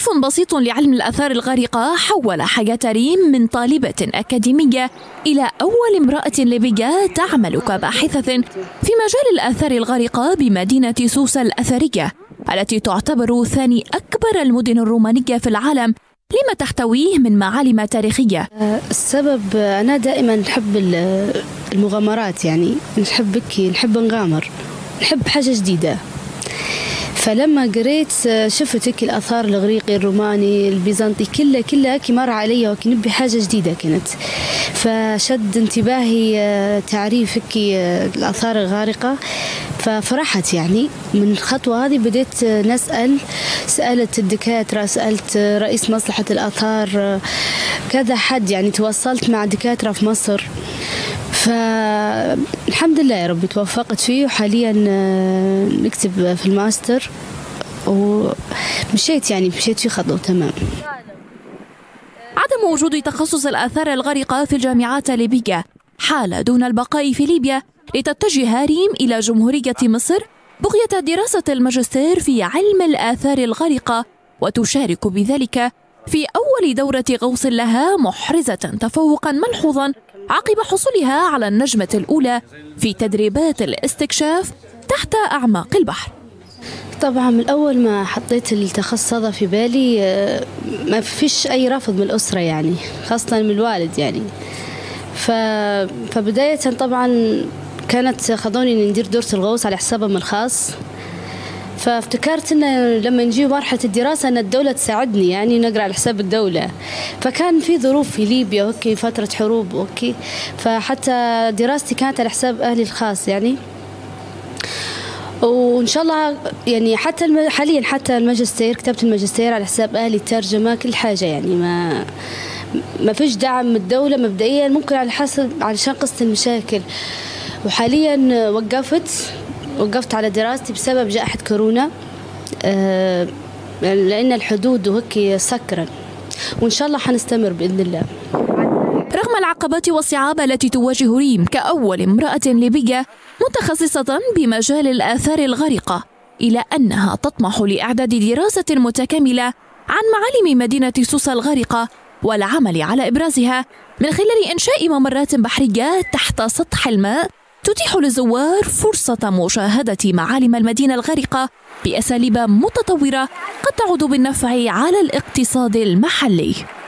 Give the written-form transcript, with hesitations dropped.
تعريف بسيط لعلم الآثار الغارقة حول حياة ريم من طالبة أكاديمية إلى أول امرأة ليبية تعمل كباحثة في مجال الآثار الغارقة بمدينة سوسة الأثرية التي تعتبر ثاني أكبر المدن الرومانية في العالم لما تحتويه من معالم تاريخية. السبب أنا دائما نحب المغامرات، يعني نحب نغامر، نحب حاجة جديدة. فلما قريت شفت هيك الآثار الإغريقي الروماني البيزنطي كلها مر علي وكنبي حاجة جديدة كانت، فشد انتباهي تعريف هيك الآثار الغارقة. ففرحت يعني من الخطوة هذه، بديت سألت الدكاترة، سألت رئيس مصلحة الآثار، كذا حد يعني، تواصلت مع دكاترة في مصر. فالحمد لله يا رب توفقت فيه، وحاليا نكتب في الماستر ومشيت فيه خطوة تمام. عدم وجود تخصص الآثار الغارقة في الجامعات الليبية حال دون البقاء في ليبيا لتتجه ريم إلى جمهورية مصر بغية دراسة الماجستير في علم الآثار الغارقة، وتشارك بذلك في أول دورة غوص لها، محرزة تفوقا ملحوظا عقب حصولها على النجمة الأولى في تدريبات الاستكشاف تحت أعماق البحر. طبعا من أول ما حطيت التخصص هذا في بالي ما فيش أي رفض من الأسرة، يعني خاصة من الوالد يعني. فبداية طبعا كانت خذوني إني ندير دورة الغوص على حسابهم الخاص. فافتكرت إن لما نجي مرحلة الدراسة أن الدولة تساعدني، يعني نقرأ على حساب الدولة. فكان في ظروف في ليبيا وكي فترة حروب وكي، فحتى دراستي كانت على حساب أهلي الخاص يعني. وإن شاء الله يعني حاليا حتى الماجستير، كتبت الماجستير على حساب أهلي، الترجمة كل حاجة يعني. ما فيش دعم من الدولة مبدئيا، ممكن علشان قصة المشاكل. وحاليا وقفت على دراستي بسبب جائحة كورونا، لأن الحدود وهيك سكرا، وإن شاء الله حنستمر بإذن الله. رغم العقبات والصعاب التي تواجه ريم كأول امرأة ليبية متخصصة بمجال الآثار الغارقة، إلا أنها تطمح لإعداد دراسة متكاملة عن معالم مدينة سوسة الغارقة والعمل على إبرازها من خلال إنشاء ممرات بحرية تحت سطح الماء تتيح للزوار فرصة مشاهدة معالم المدينة الغارقة بأساليب متطورة قد تعود بالنفع على الاقتصاد المحلي.